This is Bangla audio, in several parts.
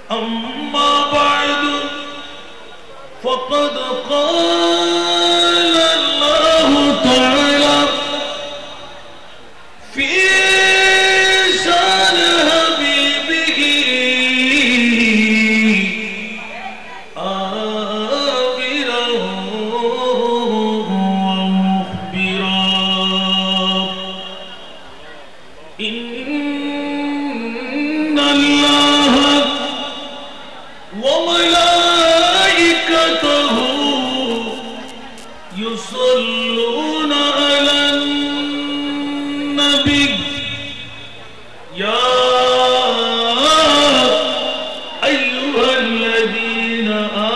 أما بعد فقد قال الله تعالى في شان حبيبه آمرا ومخبرا إن الله وملائكته يصلون على النبي يا أيها الذين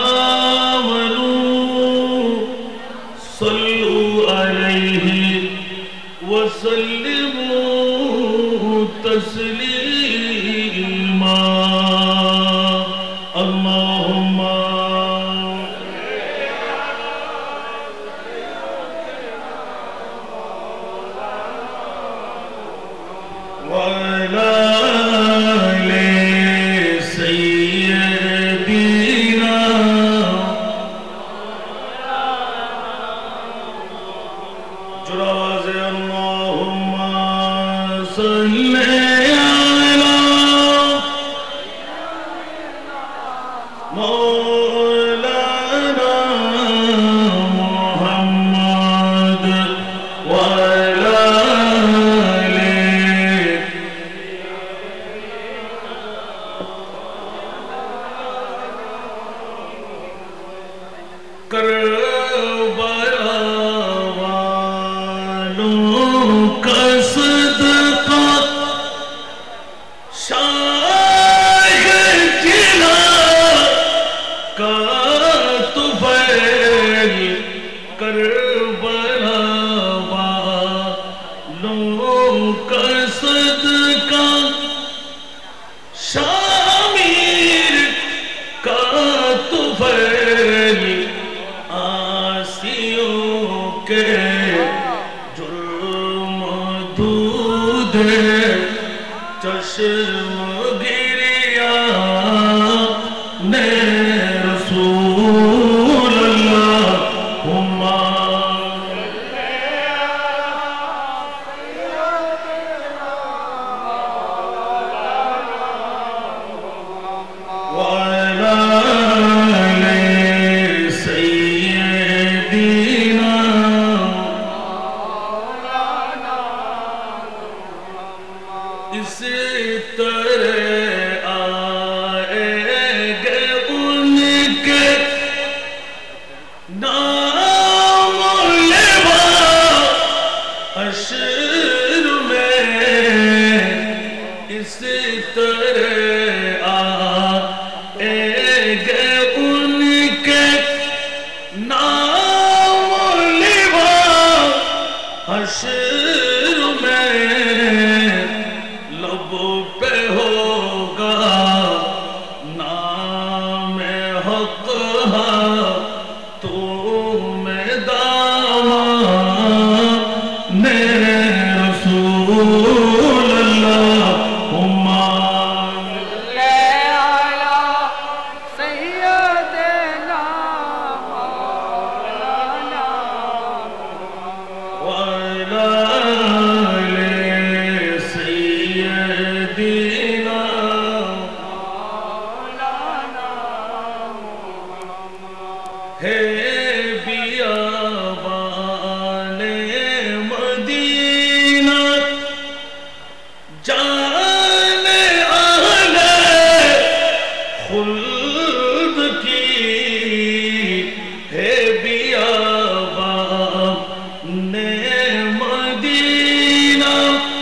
آمنوا صلوا عليه وسلموا تسليما اللهم وعلى آل سيدنا جراز اللهم صل على مولانا محمد وعلى آله کربلا والوں کا صدقہ شاہ جلا کا طفیل کربلا والوں کا صدقہ شامیر کا طفیل آسیوں کے جرم دود چشم گریا نے رسول اللہ وعلى آل سيدنا اس طرح آئے گے ان کے نام لوا حشر میں اس طرح آئے گے ان کے نام لوا حشر میں لب پہ ہوگا نام حق تو میں دامان رسول اللہ ہے بیابان مدینہ جان اہل خلد کی ہے بیابان مدینہ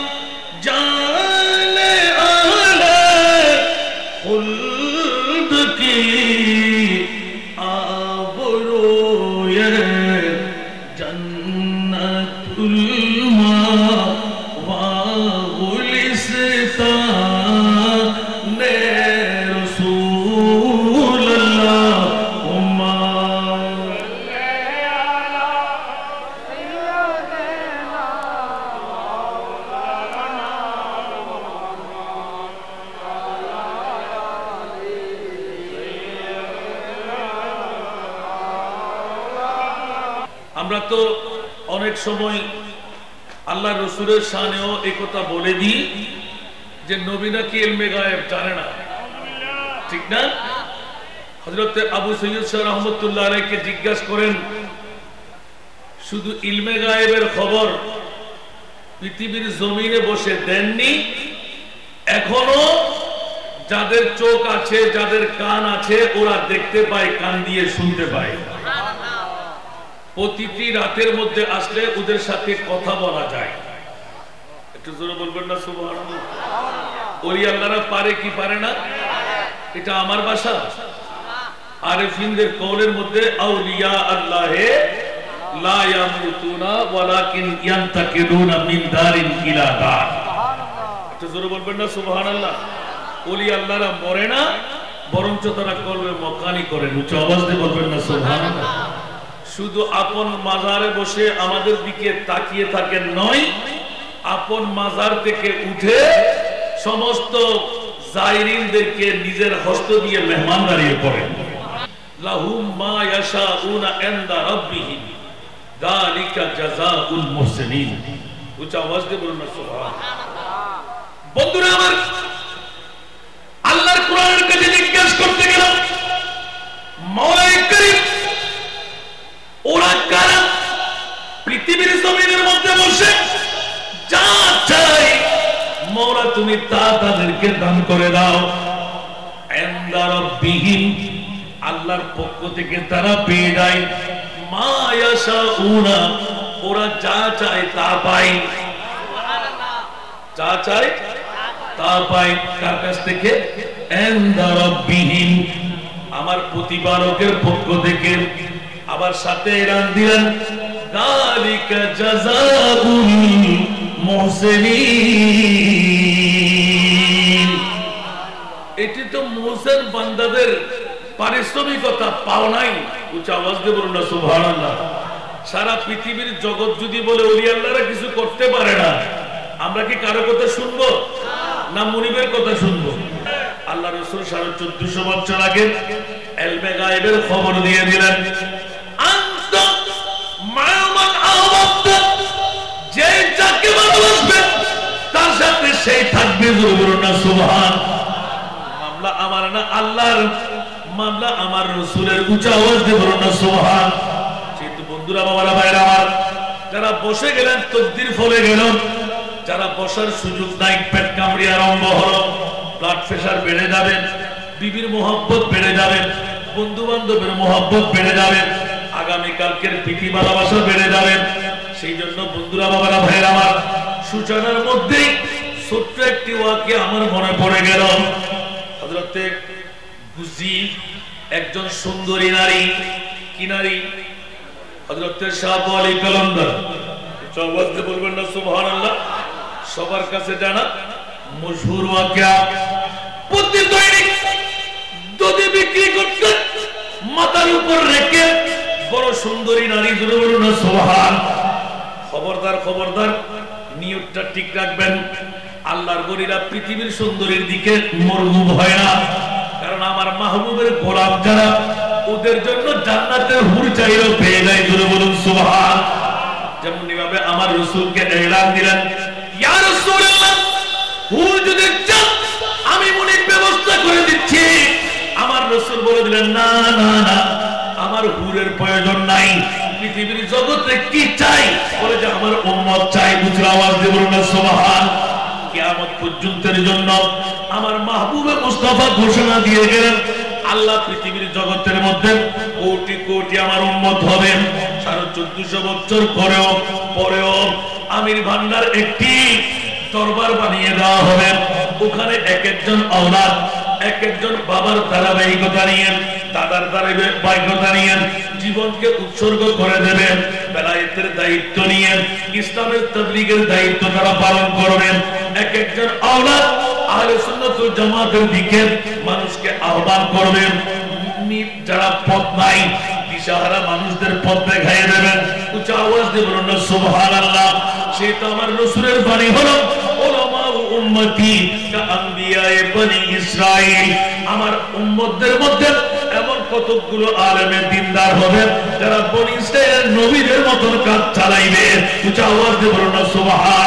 جان اہل خلد کی آبرو আমরা তো অনেক সময় আল্লাহ রসুলের শানেও এই কথা বলে দিই যে নবী নাকি ইলমে গায়েব জানে না, ঠিক না? হযরত আবু সৈয়দ শাহ রহমতুল্লাহ আলাইহিকে জিজ্ঞাসা করেন, শুধু ইলমে গায়েবের খবর পৃথিবীর জমিনে বসে দেননি, এখনো যাদের চোখ আছে, যাদের কান আছে, ওরা দেখতে পায়, কান দিয়ে শুনতে পায়। প্রতিটি রাতের মধ্যে আসলে ওদের সাথে কথা বলা যায়। একটু জোরে বলবেন না সুবহানাল্লাহ। ওলি আল্লাহরা পারে কি পারে না? এটা আমার ভাষা। আরিফিনদের কওলের মধ্যে আউলিয়া আল্লাহে লা ইয়ামুতুনা ওয়ালাকিন ইয়ান্তাকিলুনা মিন দারিন ইলা দার। একটু জোরে বলবেন না সুবহানাল্লাহ। ওলি আল্লাহরা মরে না, বরঞ্চ তারা কলবে মকানি করেন। উচ্চ আওয়াজ দিয়ে বলবেন না সুবহানাল্লাহ। শুধু আপন মাজারে বসে আমাদের দিকে তাকিয়ে থাকেন নয়, আপন মাজার থেকে উঠে সমস্ত জায়রিনদেরকে নিজের হস্ত দিয়ে মেহমানদারি করেন। লাহুম মা ইয়াশাউনা ইনদা রাব্বিহিম যালিকা জাযাউল মুহসিনিন। উচ্চ আওয়াজ দিয়ে বলুন না সুবহানাল্লাহ। বন্ধুরা আমার, আল্লাহর কোরআনের কাছে জিজ্ঞাসা করতে গেলাম, মাওলাই করিম ওরা কারা? পৃথিবীর জমিনের মধ্যে বসে যা চাই মওলা তুমি তা তাদেরকে দান করে দাও। ইনদা রাব্বিহিম, আল্লাহর পক্ষ থেকে তারা পেয়ে যায়। মা ইয়াশাউনা, ওরা যা চায় তা পায়। যা চায় তা পায় কার কাছ থেকে? ইনদা রাব্বিহিম, আমার প্রতিপালকের পক্ষ থেকে। আবার সাথে এলান দিলেন যালিকা জাযাউল মুহসিনিন। এটি তো মুহসিন বান্দাদের পারিশ্রমিকতা পাও নাই। উচ্চ আওয়াজ দিয়ে বলুন না সুবহানাল্লাহ। সারা পৃথিবীর জগৎ যদি বলে ওলি আল্লাহরা কিছু করতে পারে না, আমরা কি কারো কথা শুনবো না মুনিবের কথা শুনবো? আল্লাহ রাসূল 1450 বছর আগে ইলমে গায়েবের খবর দিয়ে দিলেন, আনতা মা'মান আহবাবতা, যে যাকে ভালোবাসবে তার সাথে সেই থাকবে। বলুন না সুবহান। মামলা আমার না, আল্লাহর মামলা আমার রাসূলের। উচ্চ আওয়াজ দিয়ে বলুন না সুবহান। যেহেতু বন্ধুরা, বাবারা, ভাইরা আমার, যারা বসে গেলেন তকদির ফলে গেল, যারা বসার সুযোগ নাই পেট কামড়ি আরম্ভ হলো, ব্লাড প্রেশার বেড়ে যাবে, বিবির মোহব্বত বেড়ে যাবে, বন্ধু বান্ধবের মোহব্বত বেড়ে যাবে, আগামী কালকের প্রীতি ভালোবাসা বেড়ে যাবে। সেই জন্য বন্ধুরা, বাবারা, ভাইরা আমার, সূচনার মধ্যেই ছোট্ট একটি ওয়াকিয়া আমার মনে পড়ে গেল। হযরতে গুজি, একজন সুন্দরী নারী। কি নারী? হযরতে শাহ ওয়ালি কলন্দর। সবাই বলবেন না সুবহানাল্লাহ। সবার কাছে জানা মশহুর ওয়াকিয়া। প্রতি দৈনিক দুধ বিক্রি করতে মাথার উপর রেখে বড় সুন্দরী নারী। জোরে বলুন না সুবহান। খবরদার, খবরদার, নিয়তটা ঠিক রাখবেন। আল্লাহর গরিরা পৃথিবীর সুন্দরীর দিকে মরহুব হয় না, কারণ আমার মাহবুবের গোলাম যারা, ওদের জন্য জান্নাতের হুর চাইলেও পেয়ে যায়। জোরে বলুন সুবহান। যেমনি ভাবে আমার রাসূলকে এলান দিলেন, ইয়া রাসূলুল্লাহ, হুর যদি চান আমি মুনিব ব্যবস্থা করে দিচ্ছি। আমার রাসূল বলে দিলেন, না না না, আমার হুরের প্রয়োজন নাই। পৃথিবীর জগতে কি চাই? বলে যে আমার উম্মত চাই। বুঝে আওয়াজ দিয়ে বলুন না সুবহান। কিয়ামত পর্যন্তের জন্য আমার মাহবুবে মুস্তাফা ঘোষণা দিয়ে গেলেন, আল্লাহ পৃথিবীর জগতের মধ্যে কোটি কোটি আমার উম্মত হবে। 1450 বছর পরেও আমির ভান্ডার একটি দরবার বানিয়ে দেওয়া হবে। ওখানে এক একজন আওলাদ, এক একজন বাবার ধারাবাহিকতা নিয়ে, দাদার ধারাবাহিকতা নিয়ে জীবনকে উৎসর্গ করে দেবেন। বেলায়েতের দায়িত্ব নিয়ে, ইসলামের তাবলীগের দায়িত্ব তারা পালন করবেন। এক একজন আওলাদ আহলে সুন্নাত ওয়াল জামাতের দিকে মানুষকে আহ্বান করবেন। যারা পথ নাই, দিশাহারা মানুষদের পথ দেখাইয়ে দেবেন। উচ্চ আওয়াজ দিয়ে বলুন না সুবহানাল্লাহ। সেই তো আমার রাসূলের বাণী হলো, উলামা উম্মতি কা আম্বিয়ায়ে বনি ইসরাঈল। আমার উম্মতদের মধ্যে এমন কতগুলো আলেমে দিনদার হবে যারা বনি ইসরাইলের নবীদের মতন কাজ চালাইবে। উঁচা আওয়াজ দিয়ে বলুন না সুবহান।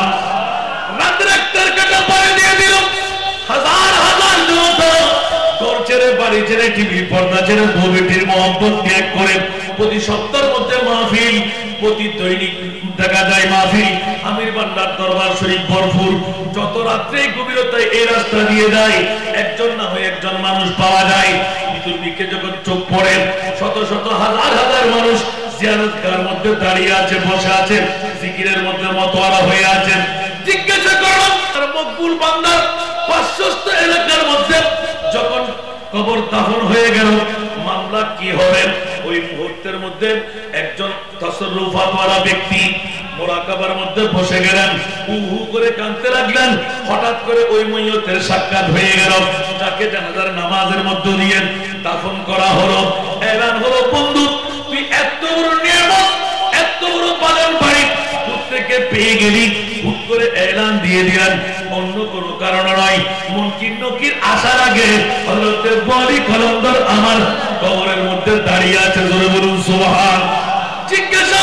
রাতের একটার কাটা পাড়ি দিয়ে দিল, হাজার হাজার জনতা ঘর ছেড়ে বাড়ি ছেড়ে টিভি পর্দা ছেড়ে বউবেটির মহব্বত ত্যাগ করে প্রতি সপ্তাহের মধ্যে মাহফিল, প্রতি দৈনিক দেখা যায় মাহফিল। আমির বান্দার দরবার শরীফ ভরপুর। যত রাত্রে গভীরতায় এই রাস্তা দিয়ে যায় একজন না হয়ে একজন মানুষ পাওয়া যায়। মৃত্যুর দিকে যখন চোখ পড়ে শত শত হাজার হাজার মানুষ জিয়ারতগার মধ্যে দাঁড়িয়ে আছে, বসে আছে, জিকিরের মধ্যে মতোয়ারা হয়ে আছে। জিজ্ঞাসা করলাম তার মকবুল বান্দার পার্শ্বস্থ এলাকার মধ্যে যখন কবর দাফন হয়ে গেল মামলা কি হবে? ওই মুহূর্তের মধ্যে একজন তাসাররুফাতওয়ালা ব্যক্তি মুরাকাবার মধ্যে বসে গেলেন, উহু করে কাঁদতে লাগলেন। হঠাৎ করে ওই মাইয়তের সাক্ষাৎ হয়ে গেল, যাকে জানাজার নামাজের মধ্য দিয়ে দাফন করা হলো। এলান হলো, বন্ধু তুই এত বড় নিয়ামত, এত বড় পালন বাড়ি থেকে পেয়ে গেলি। হুট করে এলান দিয়ে দিলেন, অন্য কোনো কারণ নয়। মুনকির নকির আসার আগে হযরত ওয়ালি কলন্দর আমার কবরের মধ্যে দাঁড়িয়ে আছে। জোরে বলুন সুবহান। জিজ্ঞাসা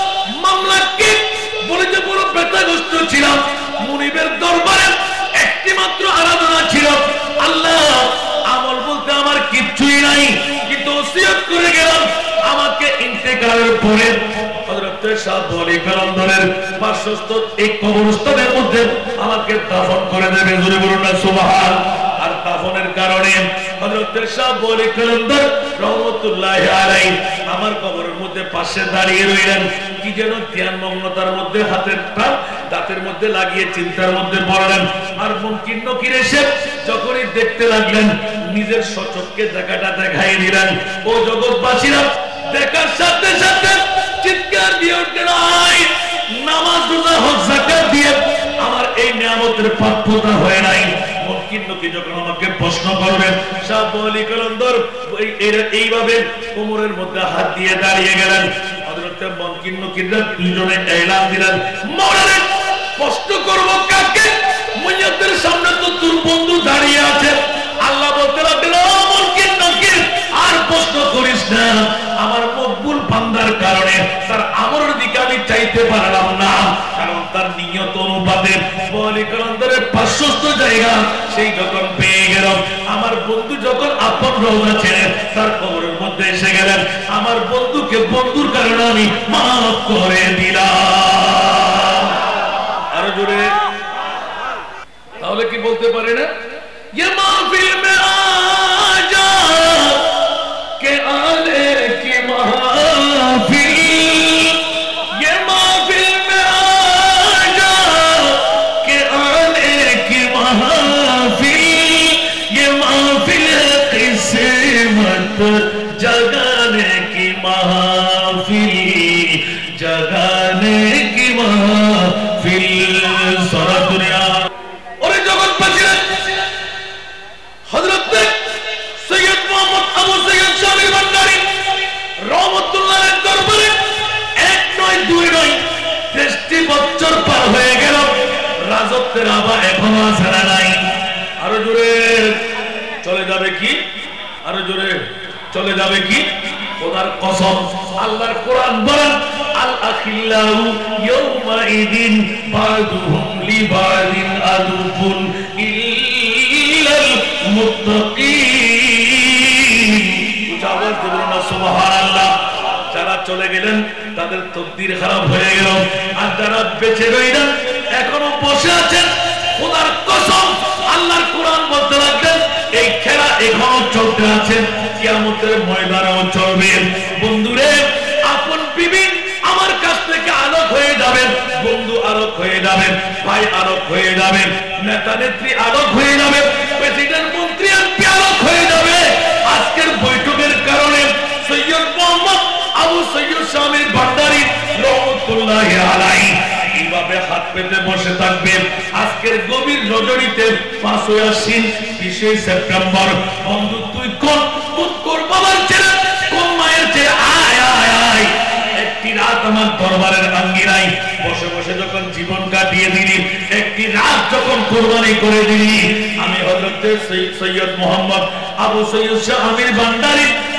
মামলা কি? বলে যে বড় ব্যথাগ্রস্ত ছিলাম, মুনিবের দরবারে একটি মাত্র আরাধনা ছিল, আল্লাহ আমল বলতে আমার কিচ্ছুই নাই, কিন্তু ওসিয়ত করে গেলাম আমাকে ইন্তেকালের পরে হযরত শাহ ওয়ালি কলন্দরের পার্শ্বস্থ এই কবরস্থানের মধ্যে আমাকে দাফন করে দেবে। জোরে বলুন না সুবহান। আর দাফনের কারণে হযরত শাহ ওয়ালি কলন্দর রহমাতুল্লাহি আলাইহি আমার কবরের মধ্যে পাশে দাঁড়িয়ে রইলেন। কি যেন ধ্যান মগ্নতার মধ্যে হাতের টান দাঁতের মধ্যে লাগিয়ে চিন্তার মধ্যে পড়লেন। আর মুনকির নকির এসে যখনই দেখতে লাগলেন নিজের সচক্ষে জায়গাটা দেখাই দিলেন। ও জগৎবাসীরা, দেখার সাথে সাথে চিৎকার দিয়ে উঠলেন, নামাজ রোজা হজ যাকাত দিয়ে আমার এই নিয়ামতের প্রাপ্যতা হয় নাই। মুনকির নকির যখন আমাকে প্রশ্ন করবেন, শাহ ওয়ালি কলন্দর এইভাবে কোমরের মধ্যে হাত দিয়ে দাঁড়িয়ে গেলেন। হযরত মুনকির নকিররা দুইজনে এলান দিলেন, মওলানা প্রশ্ন করব কাকে? মুনিয়াতের সামনে তো তোর বন্ধু দাঁড়িয়ে আছে। আল্লাহ বলতে লাগলেন, ও মুনকির নকির আর প্রশ্ন করিস না, আমার মকবুল বান্দার কারণে তার আমলের দিকে আমি চাইতে পারলাম না, কারণ তার নিয়ত অনুপাতে ওয়ালি কলন্দরের পার্শ্বস্থ জায়গা সেই যখন পেয়ে গেল, আমার বন্ধু যখন আপন রওজা ছেড়ে তার কবরের মধ্যে এসে গেলেন, আমার বন্ধুকে বন্ধুর কারণে আমি মাফ করে দিলাম। আরো জোরে তাহলে কি বলতে পারে না? ये महफिल में आजा के आने की महफिल, ये महफिल में आजा के आने की महफिल, ये महफिल किस्मत जगाने की महफिल, जगाने की महफिल। सारा दुनिया और जगत बचे हजरत सैयद मोहम्मद আবু সৈয়দ শামী ভান্ডারী রহমাতুল্লাহের দরবারে 1 নয় 2 নয় 30 বছর পার হয়ে গেল, রাজত্বের আভা এখনো ছাড়া নাই। আরো জোরে চলে যাবে কি? আরো জোরে চলে যাবে কি? খোদার কসম, আল্লাহর কোরআন বলেন, আল আখিল্লাহু ইয়াউমা ইদিন বাদুহুম লিবাদিন আদুবুন ইল্লাল মুত্তাকিন। উচ্চারণ করুন না সুবহানাল্লাহ। যারা চলে গেলেন তাদের তকদির খারাপ হয়ে গেল, আর যারা বেঁচে রইলেন এখনো বসে আছেন, খোদার কসম আল্লাহর কোরআন বলতে লাগলেন এই খেলা এখনো চলতে আছে, কিয়ামতের ময়দানেও চলবে। বন্ধুরে, আপন বিবি আমার কাছ থেকে আলোক হয়ে যাবেন, বন্ধু আলোক হয়ে যাবেন, ভাই আলোক হয়ে যাবেন, নেতা নেত্রী আলোক হয়ে যাবে, প্রেসিডেন্ট মন্ত্রী এমপি আলোক হয়ে যাবে। আজকের বৈঠকের কারণে সৈয়দ মোহাম্মদ আবু সৈয়দ শামী ভান্ডারী রহমাতুল্লাহি আলাইহি এইভাবে হাত পেতে বসে থাকবেন। আজকের গভীর রজনীতে 5 আশ্বিন 20 সেপ্টেম্বর, বন্ধু তুই কোন বাবার ছেলে, কোন মায়ের ছেলে, আয় আয় আয় একটি রাত আমার দরবারের আঙ্গিনায় বসে বসে যখন জীবন কাটিয়ে দিলি, একটি রাত যখন কুরবানি করে দিলি, আমি হযরত সৈয়দ মোহাম্মদ আবু সৈয়দ শামী ভান্ডারী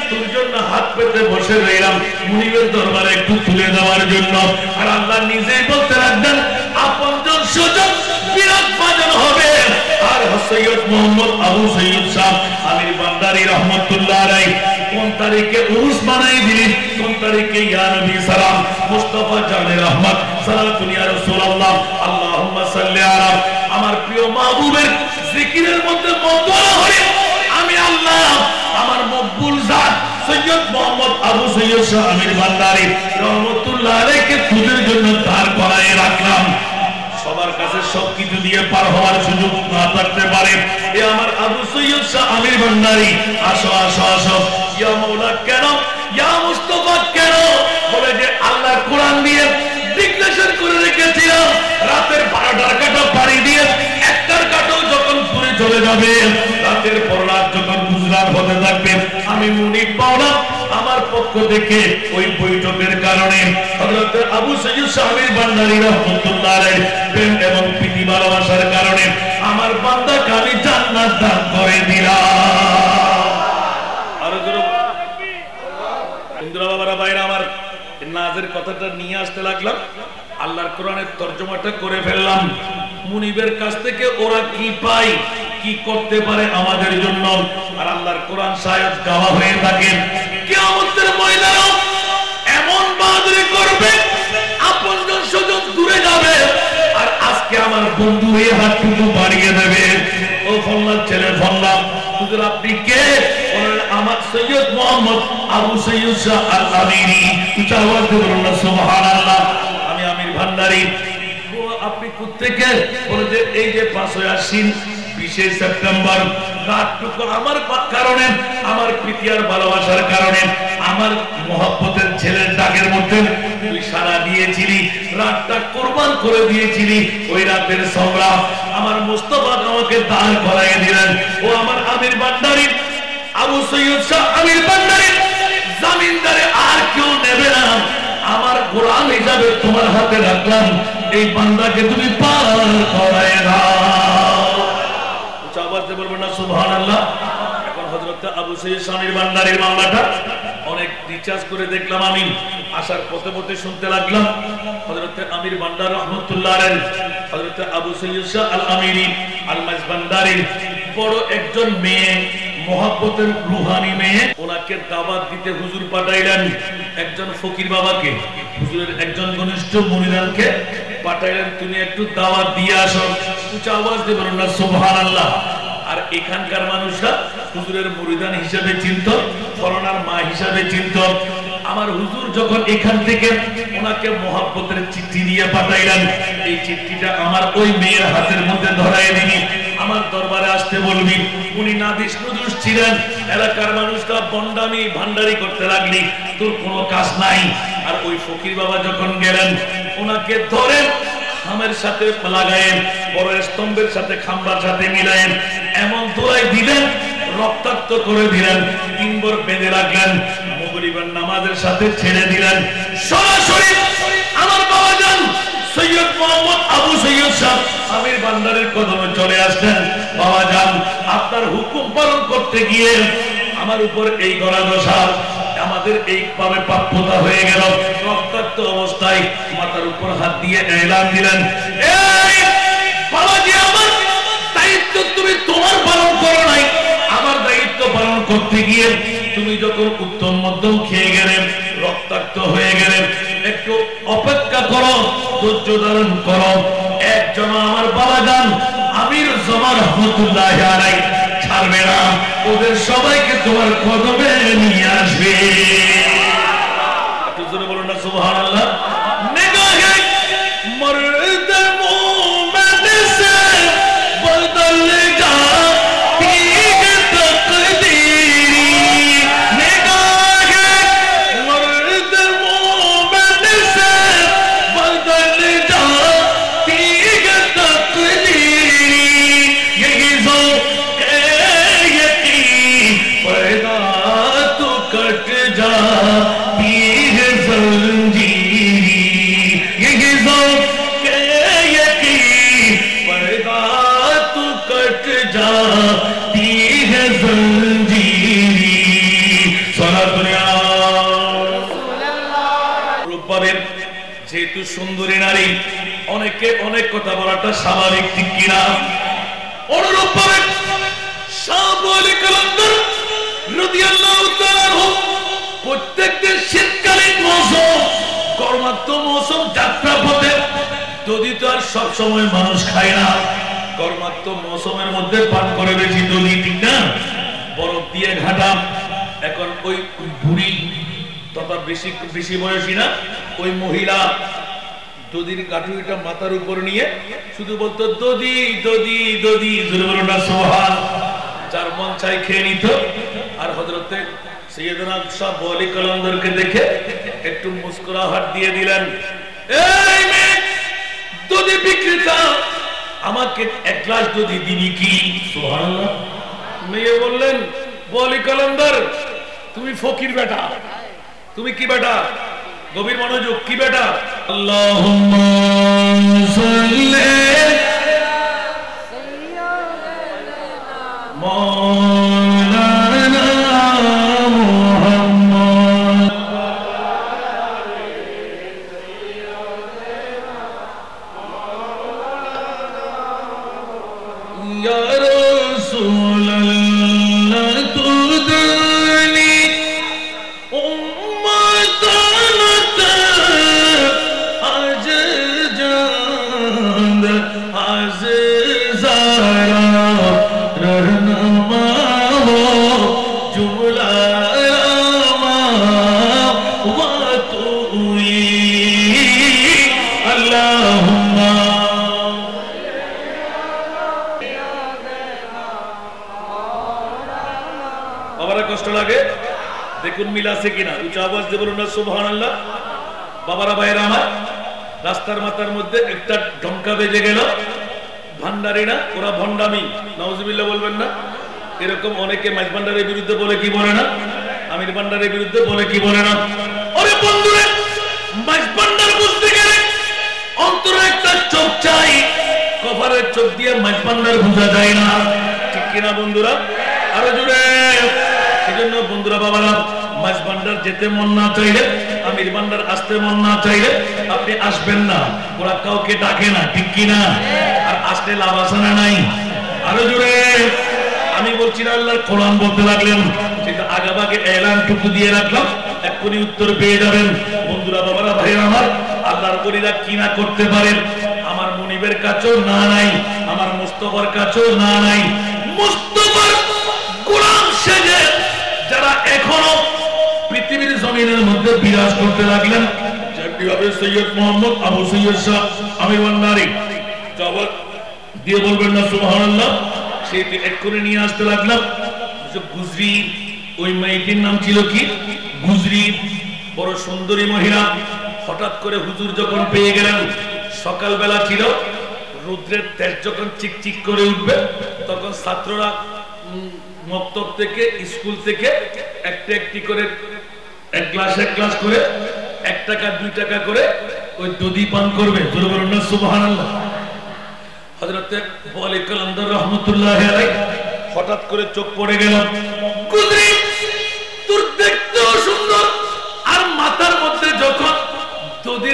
তোর জন্য হাত পেতে বসে রইলাম মুনিবের দরবারে একটু তুলে দেওয়ার জন্য। আর আল্লাহ নিজেই বলতে লাগলেন আপনজন সুযোগ বিরাট বাজন হবে। আর সৈয়দ মোহাম্মদ আবু সৈয়দ শাহ আমির বান্দারি রহমতুল্লাহ আলাইহি কোন তারিখে উরুস বানাই দিলি, কোন তারিখে ইয়া নবী সালাম মুস্তাফা জানে রহমত সালাতুন ইয়া রাসূলুল্লাহ আল্লাহুম্মা সাল্লি আলা আমার প্রিয় মাহবুবের জিকিরের মধ্যে মওদুআ হয়ে আমি আল্লাহ আমার মকবুল জাত সৈয়দ মোহাম্মদ আবু সৈয়দ শাহ আমির বান্দারি রহমতুল্লাহ আলাইহিকে তোদের জন্য দাঁড় করায় রাখলাম। সবার কাছে সবকিছু দিয়ে পার হওয়ার সুযোগ না থাকতে পারে, এ আমার আবু সৈয়দ শাহ আমির বান্দারি আসো আসো আসো। ইয়া মাওলা কেন, ইয়া মুস্তাফা কেন? বলে যে আল্লাহ কোরআন দিয়ে ডিক্লেরেশন করে রেখেছিলাম রাতের 12টার কাটা পাড়ি দিয়ে 1টার কাটাও যখন পুরে চলে যাবে, রাতের পর রাত যখন গুজরাট হতে থাকবে, আমি মুনিব পাওনা আমার পক্ষ থেকে ওই বৈঠকের কারণে হযরত আবু সৈয়দ শাহ আমির বান্দারি রাহমাতুল্লাহ আলাইহি প্রেম এবং প্রীতি ভালোবাসার কারণে আমার বান্দাকে আমি জান্নাত দান করে দিলাম। আর ইন্দ্র বাবারা বাইরে আমার নাজের কথাটা নিয়ে আসতে লাগলাম, আল্লাহর কোরআনের তরজমাটা করে ফেললাম। মুনিবের কাছ থেকে ওরা কি পায়, কি করতে পারে আমাদের জন্য, আর আল্লাহর কোরআন শায়দ গাওয়া হয়ে থাকে কিয়ামতের ময়দানে এমন বাদরি করবে আপনজন স্বজন দূরে যাবে, আর আজকে আমার বন্ধু এই হাতটুকু বাড়িয়ে দেবে, ও ফল্লার ছেলে ফল্লা হুজুর আপনি কে? আমার সৈয়দ মোহাম্মদ আবু সৈয়দ শাহ আল আমিরি। উচ্চ আওয়াজ দিয়ে বলুন না সুবহানাল্লাহ। আমি আমির ভান্ডারী। আপনি কোত্থেকে? বলে যে এই যে 5 আশ্বিন 20 সেপ্টেম্বর রাতটুকু আমার কারণে, আমার প্রীতি আর ভালোবাসার কারণে, আমার মহব্বতের ছেলের ডাকের মধ্যে তুই সারা দিয়েছিলি, রাতটা কোরবান করে দিয়েছিলি, ওই রাতের সংগ্রাম আমার মুস্তাফা আমাকে দাঁড় করাইয়ে দিলেন। ও আমার আমির ভান্ডারী আবু সৈয়দ শাহ আমির বান্দারি জামিনদারে আর কেউ নেবে না, আমার গোলাম হিসাবে তোমার হাতে রাখলাম, এই বান্দাকে তুমি পার করায় দাও। উচ্চ আওয়াজ দিয়ে বলবেন না সুবহানাল্লাহ। এখন হযরত আবু সৈয়দ শাহ আমির বান্দারির মামলাটা অনেক রিচার্জ করে দেখলাম, আমি আসার পথে পথে শুনতে লাগলাম হযরত আমির বান্দার রহমাতুল্লাহ আলাইহি হযরত আবু সৈয়দ শাহ আল আমিরি আল মাইজবান্দারির বড় একজন মেয়ে, মোহাব্বতের রুহানি মেয়ে, ওনাকে দাওয়াত দিতে হুজুর পাঠাইলেন। একজন ফকির বাবাকে, হুজুরের একজন ঘনিষ্ঠ মুরিদানকে পাঠাইলেন, তুমি একটু দাওয়াত দিয়ে আসো। উচ্চ আওয়াজ দিয়ে বলুন না সুবহানাল্লাহ। আর এখানকার মানুষরা হুজুরের মুরিদান হিসেবে চিনত, ফরনার মা হিসেবে চিনত। আমার হুজুর যখন এখান থেকে ওনাকে মোহাব্বতের চিঠি দিয়ে পাঠাইলেন, এই চিঠিটা আমার ওই মেয়ের হাতের মধ্যে ধরাই দিবি, আমার দরবারে আসতে বলবি। উনি নাদিস নুদুস ছিলেন, এলাকার মানুষরা বন্ডামি ভান্ডারি করতে লাগলি, তোর কোনো কাজ নাই। আর ওই ফকির বাবা যখন গেলেন, ওনাকে ধরেন খামের সাথে লাগায়েন, বড় স্তম্ভের সাথে খাম্বার সাথে মিলায়েন, এমন দোলাই দিলেন, রক্তাক্ত করে দিলেন, 3 বার বেঁধে রাখলেন, মাগরিবের নামাজের সাথে ছেড়ে দিলেন। সরাসরি আমার বাবা যান সৈয়দ মোহাম্মদ আবু সৈয়দ শাহ আমির বান্দারির কদমে চলে আসলেন। বাবা যান আপনার হুকুম পালন করতে গিয়ে আমার উপর এই গলা দশা, আমাদের এইভাবে প্রাপ্যতা হয়ে গেল। রক্তাক্ত অবস্থায় মাথার উপর হাত দিয়ে এলান দিলেন, এই বাবাজি আমার দায়িত্ব তুমি তোমার পালন করো নাই, আমার দায়িত্ব পালন করতে গিয়ে তুমি যখন উত্তম মধ্যম খেয়ে গেলে, রক্তাক্ত হয়ে গেলে, একটু অপেক্ষা করো, ধৈর্য ধারণ করো। একজন আমার বাবা যান আমির জমা রহমতুল্লাহ আলাইহি ছাড়বে না, ওদের সবাইকে তোমার কদমে নিয়ে আসবে। একটু জোরে বলুন না সুবহানাল্লাহ। নিগাহে মর্দ মুমিন সে বদল যা पीर जंजीरी যেহেতু সুন্দরী নারী, অনেকে অনেক কথা বলাটা স্বাভাবিক, ঠিক কিনা? অনুরূপ ভাবে শাহ ওয়ালি কালান্দার রাদিয়াল্লাহু তাআলা প্রত্যেকটা শীতকালীন মৌসুম, গরমাক্ত মৌসুম, যাত্রা পথে দধি তো আর সব সময় মানুষ খায় না। গরমাক্ত মৌসুমের মধ্যে পান করে বেশি দধি, ঠিক না? বরফ দিয়ে ঘাটা। এখন ওই বুড়ি তথা বেশি বয়সী না, ওই মহিলা দধির কাঠুরিটা মাথার উপর নিয়ে শুধু বলতো দধি দধি দধি, জোরে বলো না সুবহান। যার মন চাই খেয়ে নিত। আর হযরতে সৈয়দনা শাহ ওয়ালি কালান্দারকে দেখে একটু মুস্কুরাহট দিয়ে দিলেন, এই মেয়ে দধি বিক্রেতা, আমাকে এক গ্লাস দধি দিবি কি? সুবহানাল্লাহ। মেয়ে বললেন, ওয়ালি কালান্দার তুমি ফকির বেটা, তুমি কি বেটা? গভীর মনোযোগ, কি বেটা? আল্লাহুম্মা সাল্লি মাওলানা মুহাম্মদ ইয়া রাসূলুল্লাহ তুদানি দেখুন মিল আছে কিনা? উঁচা আওয়াজ দিয়ে বলুন না সুবহানাল্লাহ। বাবারা ভাইরা আমার, রাস্তার মাথার মধ্যে একটা ঢমকা বেজে গেল। ভান্ডারিনা ওরা ভন্ডামি, নাউজুবিল্লাহ বলবেন না? এরকম অনেকে মাইজ ভান্ডারের বিরুদ্ধে বলে, কি বলে না? আমির ভান্ডারের বিরুদ্ধে বলে, কি বলে না? ওরে বন্ধুরা, মাইজ ভান্ডার বুঝতে গেলে অন্তরে একটা চোখ চাই। কভারের চোখ দিয়ে মাইজ ভান্ডার বোঝা যায় না, ঠিক কিনা বন্ধুরা? আরো জোরে। সেজন্য বন্ধুরা বাবারা, মাছ ভান্ডার যেতে মন না চাইলে, আমির ভান্ডার আসতে মন না চাইলে আপনি আসবেন না। ওরা কাউকে ডাকে না, ঠিক কিনা? আর আসলে লাভ আছে না নাই? আরো জোরে। আমি বলছি না, আল্লাহর কোরআন বলতে লাগলেন, সেটা আগাভাগে এলানটুকু দিয়ে রাখলাম, এক্ষুনি উত্তর পেয়ে যাবেন। বন্ধুরা বাবারা ভাইরা আমার, আল্লাহর বলিরা কি না করতে পারেন? আমার মনিবের কাছেও না নাই, আমার মুস্তাফার কাছেও না নাই। মুস্তাফার গোলাম সেজে যারা এখনো পৃথিবীর জমিনের মধ্যে বিরাজ করতে লাগলেন, যেভাবে সৈয়দ মোহাম্মদ আবু সৈয়দ শাহ আমির ভান্ডারী জবাব দিয়ে বলবেন না সুবহানাল্লাহ, সেটি এক্ষুনি নিয়ে আসতে লাগলাম। গুজরি, ওই মেয়েটির নাম ছিল কি? গুজরি, বড় সুন্দরী মহিলা। হঠাৎ করে হুজুর যখন পেয়ে গেলেন, সকালবেলা ছিল, রৌদ্রের তেজ যখন চিকচিক করে উঠবে, তখন ছাত্ররা মক্তব থেকে, স্কুল থেকে একটা একটি করে, এক গ্লাস করে 1 টাকা 2 টাকা করে ওই দধি পান করবে। জোরে বলুন না সুবহানাল্লাহ। হযরতে ওয়ালি কালান্দার রাহমাতুল্লাহি আলাইহি হঠাৎ করে চোখ পড়ে গেল, গুজরি তোর দেখতেও সুন্দর, আর মাথার মধ্যে যখন দধির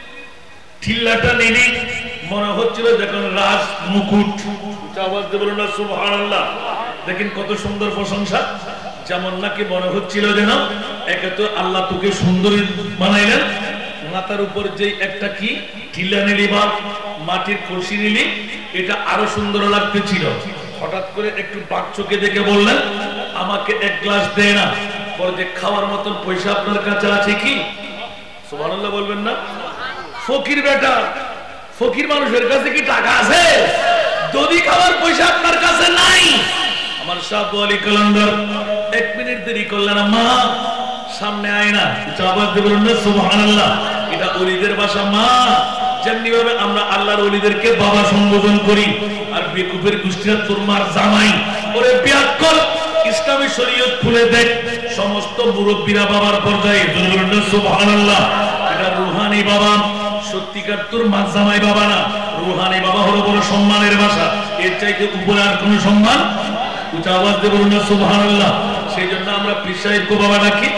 ঠিল্লাটা নিলি, মনে হচ্ছিল যখন রাজ মুকুট। আওয়াজ দিয়ে বলুন না সুবহানাল্লাহ। দেখেন কত সুন্দর প্রশংসা। যেমন নাকি মনে হচ্ছিল যেন একে তো আল্লাহ তোকে সুন্দরী বানাইলেন, মাথার উপর যে একটা কি ঠিল্লা নিলি বা মাটির কলসি নিলি, এটা আরো সুন্দর লাগতেছিল। হঠাৎ করে একটু বাক চোখে দেখে বললেন, আমাকে 1 গ্লাস দে না, পরে যে খাওয়ার মতন পয়সা আপনার কাছে আছে কি? সুবহানাল্লাহ বলবেন না? ফকির বেটা, ফকির মানুষের কাছে কি টাকা আছে? দধি খাওয়ার পয়সা আপনার কাছে নাই। আমার শাহ ওয়ালি কালান্দার 1 মিনিট দেরি করলেন, মা সামনে আয় না। আওয়াজ দিয়ে বলুন না সুবহানাল্লাহ। এটা ওলিদের ভাষা। মা, যেমনি ভাবে আমরা আল্লাহর ওলিদেরকে বাবা সম্বোধন করি, আর বেকুফের গোষ্ঠীরা তোর মার জামাই। ওরে বিয়াক্কল, ইসলামী শরীয়ত খুলে দেখ, সমস্ত মুরব্বীরা বাবার পর্যায়ে। বলুন না সুবহানাল্লাহ। এটা রুহানি বাবা, সত্যিকার তোর মা জামাই বাবা না। রুহানি বাবা হলো বড় সম্মানের ভাষা। এর চাইতে উপরে আর কোন সম্মান? উচ্চ আওয়াজ দিয়ে বলুন না সুবহানাল্লাহ। সেই জন্য আমরা পীর সাহেবকে বাবা ডাকি,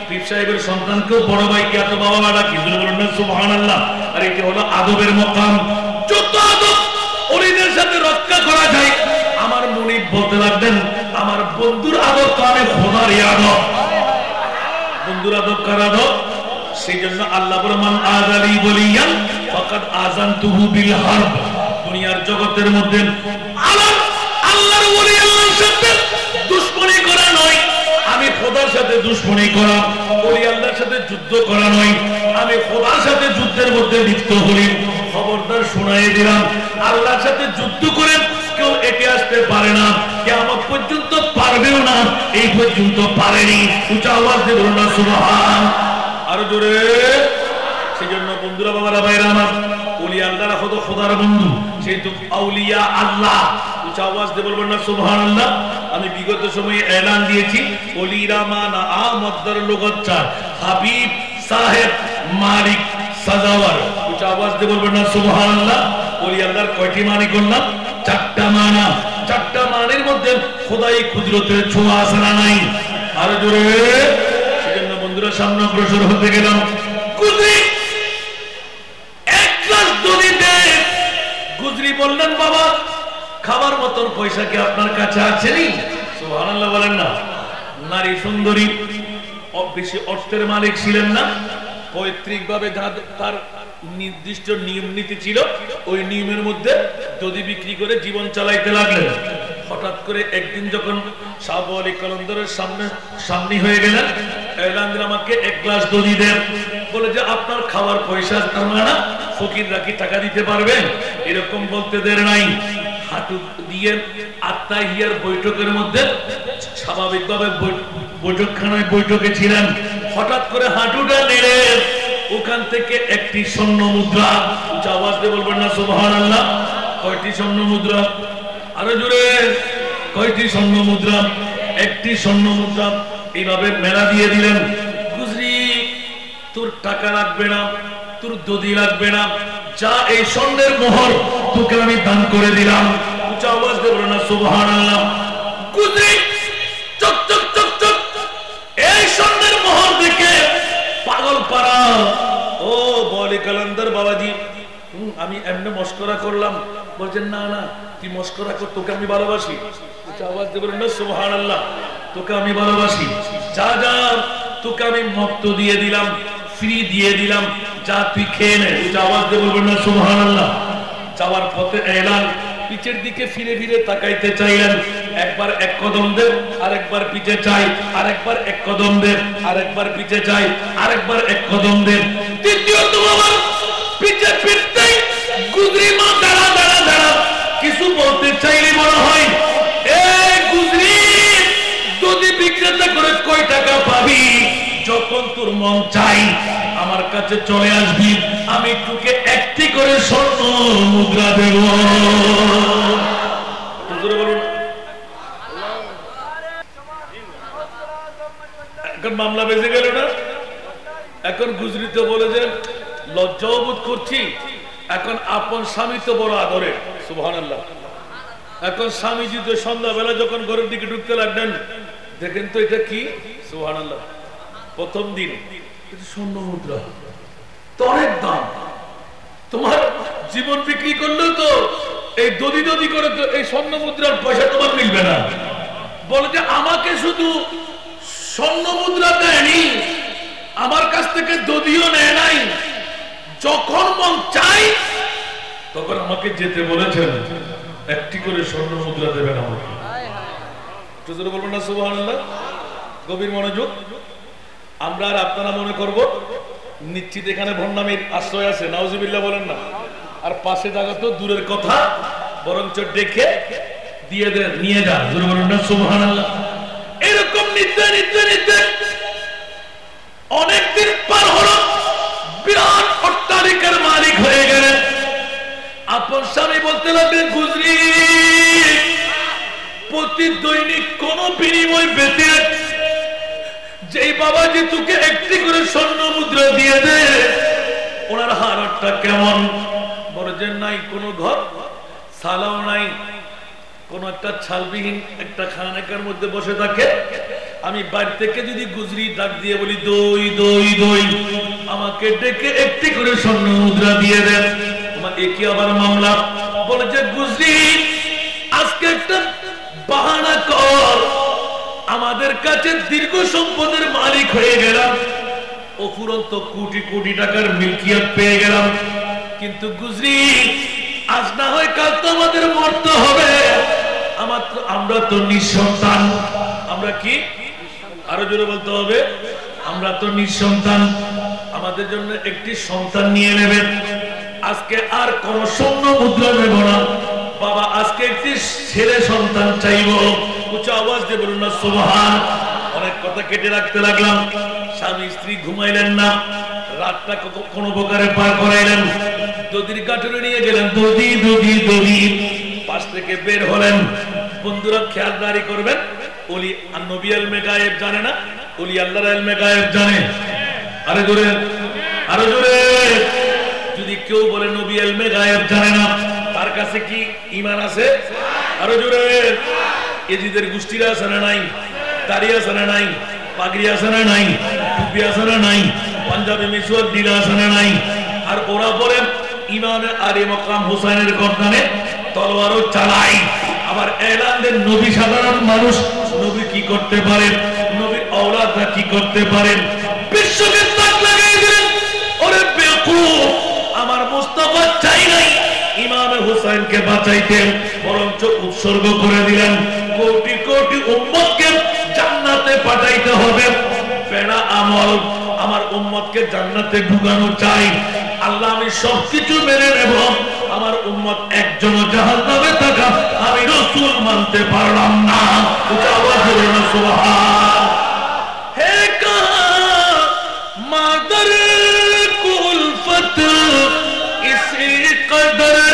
পীর সাহেবের সন্তানকেও বড় ভাইকে এত বাবা ডাকি, বলুন না সুবহানাল্লাহ। আর এটি হলো আদবের মাকাম। যত আদব ওলিদের সাথে রক্ষা করা যায়। আমার মুনিব বলতে লাগলেন, আমার বন্ধুর আদব তো আমি খোদার আদব। বন্ধুর আদব কার আদব? সেই জন্য আল্লাহ বলেন, মান আযালি ওলিয়ান ফাকাদ আযানতুহু বিল হারব। দুনিয়ার জগতের মধ্যে আল্লাহর ওলি আল্লাহর সাথে দুশমনি করা নয়, আমি খোদার সাথে দুশমনি করা। ওলি আল্লাহর সাথে যুদ্ধ করা নয়, আমি খোদার সাথে যুদ্ধের মধ্যে লিপ্ত হই। খবরদার শোনাই দিলাম, আল্লাহর সাথে যুদ্ধ করে কেউ এগিয়ে আসতে পারে না, কিয়ামত পর্যন্ত পারবেও না, এই পর্যন্ত পারেনি। উঁচা আওয়াজ দিয়ে বলুন না সুবহান। আরো জোরে। সেজন্য বন্ধুরা, বাবারা, ভাইরা আমার, ওলি আল্লাহরা হলো খোদার বন্ধু, সেহেতু আউলিয়া আল্লাহ। উঁচা আওয়াজ দিয়ে বলবেন না সুবহানাল্লাহ। আমি বিগত সময়ে এলান দিয়েছি, ওলিরা মানা আমদার লোগচ্চার হাবিব সাহেব মালিক সাজাওয়ার। উঁচা আওয়াজ দিয়ে বলবেন না সুবহানাল্লাহ। ওলি আল্লাহর কয়টি মানি করলাম? 4টা মানা। 4টা মানের মধ্যে খোদাই কুদরতের ছোঁয়া আছে না নাই? আরো জোরে। সেজন্য বন্ধুরা, সামনে অগ্রসর হতে গেলাম। গুজরি এক গ্লাস দধি দে। গুজরি বললেন, বাবা খাবার মতন পয়সা কি আপনার কাছে আছে? নি সুবহানাল্লাহ বলেন না। নারী সুন্দরী, বেশি অর্থের মালিক ছিলেন না, পৈতৃক ভাবে তার নির্দিষ্ট নিয়ম নীতি ছিল, ওই নিয়মের মধ্যে দধি বিক্রি করে জীবন চালাইতে লাগলেন। হঠাৎ করে একদিন যখন শাহ আলী কলন্দরের সামনে হয়ে গেলেন, এলান দিলেন, আমাকে 1 গ্লাস দধি দেন। বলে যে আপনার খাওয়ার পয়সা না, ফকিররা কি টাকা দিতে পারবেন? এরকম বলতে দের নাই। হাঁটু দিয়ে আত্মাহিয়ার বৈঠকের মধ্যে স্বাভাবিকভাবে বৈঠকখানায় বৈঠকে ছিলেন। হঠাৎ করে হাঁটুটা নেড়ে ওখান থেকে একটি স্বর্ণ মুদ্রা। উঁচা আওয়াজ দিয়ে বলবেন না সুবহানাল্লাহ। কয়টি স্বর্ণ মুদ্রা? আরো জোরে। কয়টি স্বর্ণ মুদ্রা? একটি স্বর্ণ মুদ্রা। এইভাবে মেলা দিয়ে দিলেন। গুজরি, তোর টাকা লাগবে না, তোর দধি লাগবে না, যা এই স্বর্ণের মোহর তোকে আমি দান করে দিলাম। উঁচা আওয়াজ দিয়ে বলবেন না সুবহানাল্লাহ। গুজরি চক চক চক চক এই স্বর্ণের মোহর দেখে পাগল পাড়া। ও বলি কালান্দার বাবাজি, আমি এমনি মস্করা করলাম। বলছেন, না না, তুই মস্করা কর, তোকে আমি ভালোবাসি। উঁচা আওয়াজ দিয়ে বলবেন না সুবহানাল্লাহ। তোকে আমি ভালোবাসি, যা যা, তোকে আমি মুক্ত দিয়ে দিলাম, ফ্রি দিয়ে দিলাম, যা তুই খেয়ে নে। উঁচা আওয়াজ দিয়ে বলবেন না সুবহানাল্লাহ। যাওয়ার পথে এলান, পিছের দিকে ফিরে ফিরে তাকাইতে চাইলেন। একবার 1 কদম দেন, আরেকবার পিছে চাই, আরেকবার 1 কদম দেন, আরেকবার পিছে চাই, আরেকবার 1 কদম দেন। তৃতীয়ত আমার পিছে ফিরতেই গুজরি মা দাঁড়া দাঁড়া দাঁড়া কিছু বলতে চাইলে মনে হয়, এই গুজরি, দধি বিক্রেতা করে কয় টাকা পাবি? যখন তোর মন চাই আমার কাছে চলে আসবি, আমি তোকে একটি করে স্বর্ণ মুদ্রা দেব। বলুন, এখন মামলা বেজে গেল না? এখন গুজরি তো বলে যে লজ্জাও বোধ করছি, এখন আপন স্বামী তো বড় আদরে। সুবহানাল্লাহ। এখন স্বামীজি তো সন্ধ্যাবেলা যখন ঘরের দিকে ঢুকতে লাগলেন, দেখেন তো এটা কি? সুবহানাল্লাহ। প্রথম দিন স্বর্ণ মুদ্রা, তো অনেক দাম। তোমার জীবন বিক্রি করলেও তো এই দধি দধি করে তো এই স্বর্ণ মুদ্রার পয়সা তোমার মিলবে না। বলে যে আমাকে শুধু স্বর্ণ মুদ্রা দেয়নি, আমার কাছ থেকে দধিও নেয় নাই, যখন মন চাই তখন আমাকে যেতে বলেছেন, একটি করে স্বর্ণ মুদ্রা দেবেন আমাকে। বলবেন না সুবহানাল্লাহ। গভীর মনোযোগ। আমরা আর আপনারা মনে করব নিশ্চিত এখানে ভণ্ডামির আশ্রয় আছে, নাউজুবিল্লাহ বলেন না। আর পাশে জায়গা তো দূরের কথা, বরঞ্চ দেখে দিয়ে দেন, নিয়ে যান। বলবেন না সুবহানাল্লাহ। এরকম নিতে নিতে নিতে অনেকদিন পার হলো, বিরাট অট্টালিকার মালিক হয়ে গেলেন। আপন স্বামী বলতে লাগলেন, গুজরি, প্রতি দৈনিক কোন বিনিময় বেঁধে যেই বাবাজি তোকে একটি করে স্বর্ণ মুদ্রা দিয়ে দে, ওনার হারটা কেমন? বলে যে নাই কোন ঘর, সালাও নাই, কোন একটা ছালবিহীন একটা খানাকার মধ্যে বসে থাকে, আমি বাড়ি থেকে যদি গুজরি ডাক দিয়ে বলি দই দই দই, আমাকে ডেকে একটি করে স্বর্ণ মুদ্রা দিয়ে দেন, তোমাকে কি আবার মামলা? বলে যে গুজরি আজকে একটা বাহানা কর, আমাদের কাছে দীর্ঘ সম্পদের মালিক হয়ে গেলাম, অফুরন্ত কোটি কোটি টাকার মিলকিয়াত পেয়ে গেলাম, কিন্তু গুজরি আজ না হয় কাল তো আমাদের মরতে হবে, আমরা তো নিঃসন্তান। আমরা কি, আরো জোরে বলতে হবে, আমরা তো নিঃসন্তান, আমাদের জন্য একটি সন্তান নিয়ে নেবেন। আজকে আর কোন স্বর্ণ মুদ্রা নেব না বাবা, আজকে একটি ছেলে সন্তান চাইব। উচ্চ আওয়াজ দিয়ে বলুন না সুবহান। অনেক কথা কেটে রাখতে লাগলাম। স্বামী স্ত্রী ঘুমাইলেন না, রাতটা কোন প্রকারে পার করাইলেন, দদির কাঠুরে নিয়ে গেলেন, দদি দদি দদি, পাশ থেকে বের হলেন। বন্ধুরা খেয়ালদারি করবেন, ওলি আর নবী ইলমে গায়েব জানে না, ওলি আল্লাহর ইলমে গায়েব জানে। আরে জোরে, আরো জোরে। যদি কেউ বলে নবী ইলমে গায়েব জানে না, তার কাছে কি ঈমান আছে? আরো জোরে। এজিদের গোষ্ঠীরা আছে না নাই? দাড়ি আছে না নাই? পাগড়ি আছে না নাই? টুপি আছে না নাই? পাঞ্জাবি মিসওয়াক দিলা আছে না নাই? আর ওরা বলে ইমামে আলী মকাম হুসাইনের গর্দানে তলোয়ারও চালাই। আবার এলান দেন নবী সাধারণ মানুষ, নবী কি করতে পারেন, নবীর আওলাদরা কি করতে পারেন, বিশ্বকে তাক লাগাই দিলেন। ওরে বেকুফ, আমার মুস্তাফা চাই নাই ইমামে হুসাইনকে বাঁচাইতেন, বরঞ্চ উৎসর্গ করে দিলেন কোটি কোটি উম্মতকে জান্নাতে পাঠাইতে হবে। বেড়া আমল, আমার উম্মতকে জান্নাতে ঢুকানো চাই। আল্লাহ আমি সবকিছু মেনে নেব, আমার উম্মত একজন জাহান্নামে থাকা আমি রাসূল মানতে পারলাম না। সুবহান। হে কাহা মাদর কুলফত ইসি কদর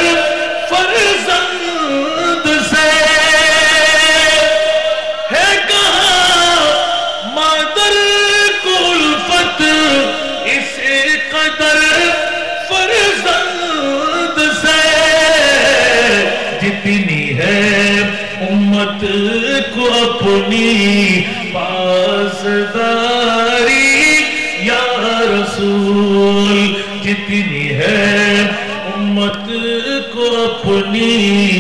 ফরজন্দ সে, হে কাহা মাদর কুলফত ইসি কদর फर्जंद से जितनी है उम्मत को अपनी पासदारी या रसूल, जितनी है उम्मत को अपनी